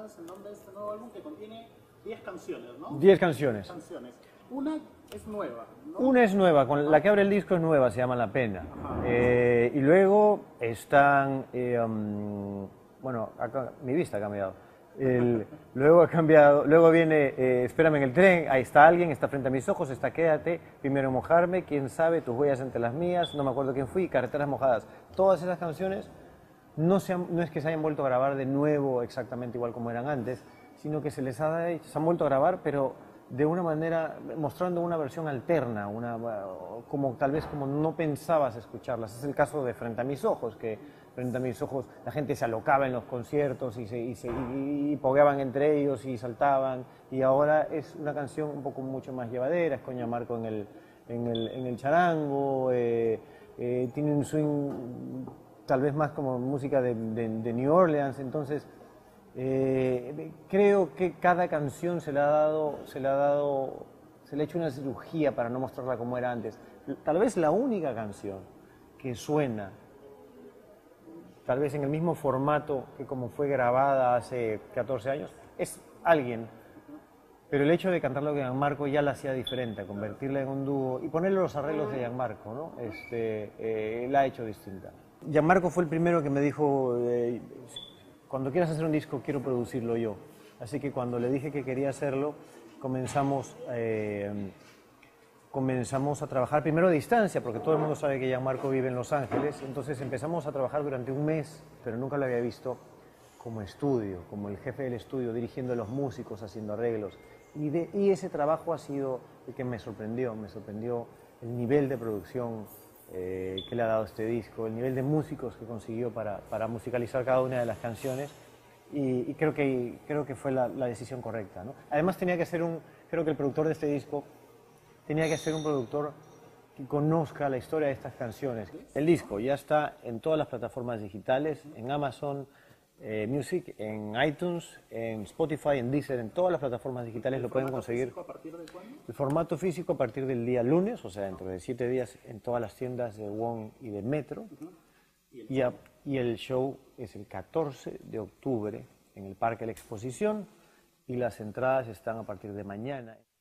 entonces el nombre de este nuevo álbum que contiene 10 canciones, ¿no? 10 canciones. Una es nueva, ¿no? Una es nueva, con la que abre el disco es nueva, se llama La Pena. Y luego están, bueno, acá, mi vista ha cambiado. Luego ha cambiado, luego viene Espérame en el tren, ahí está alguien, está frente a mis ojos, está Quédate, Primero mojarme, Quién sabe, Tus huellas entre las mías, No me acuerdo quién fui, Carreteras mojadas. Todas esas canciones no es que se hayan vuelto a grabar de nuevo exactamente igual como eran antes, sino que se han vuelto a grabar, pero de una manera, mostrando una versión alterna, como tal vez como no pensabas escucharlas. Es el caso de Frente a mis ojos, que Frente a mis ojos la gente se alocaba en los conciertos y pogueaban entre ellos y saltaban, y ahora es una canción un poco mucho más llevadera, es con Gianmarco en el charango, tiene un swing tal vez más como música de New Orleans, entonces creo que cada canción se le ha hecho una cirugía para no mostrarla como era antes. Tal vez la única canción que suena, tal vez en el mismo formato que como fue grabada hace 14 años, es Alguien. Pero el hecho de cantarlo con Gianmarco ya la hacía diferente, convertirla en un dúo y ponerle los arreglos de Gianmarco, ¿no? La ha hecho distinta. Gianmarco fue el primero que me dijo, cuando quieras hacer un disco quiero producirlo yo. Así que cuando le dije que quería hacerlo, comenzamos a trabajar primero a distancia, porque todo el mundo sabe que Gianmarco vive en Los Ángeles, entonces empezamos a trabajar durante un mes, pero nunca lo había visto como estudio, como el jefe del estudio, dirigiendo a los músicos, haciendo arreglos. Y ese trabajo ha sido el que me sorprendió el nivel de producción que le ha dado este disco, el nivel de músicos que consiguió para musicalizar cada una de las canciones, y creo que fue la decisión correcta, ¿no? Además creo que el productor de este disco tenía que ser un productor que conozca la historia de estas canciones. El disco ya está en todas las plataformas digitales, en Amazon Music, en iTunes, en Spotify, en Deezer, en todas las plataformas digitales lo pueden conseguir. ¿A partir de cuándo? El formato físico a partir del día lunes, o sea, dentro de 7 días en todas las tiendas de Wong y de Metro. Y el show es el 14 de octubre en el Parque La Exposición y las entradas están a partir de mañana.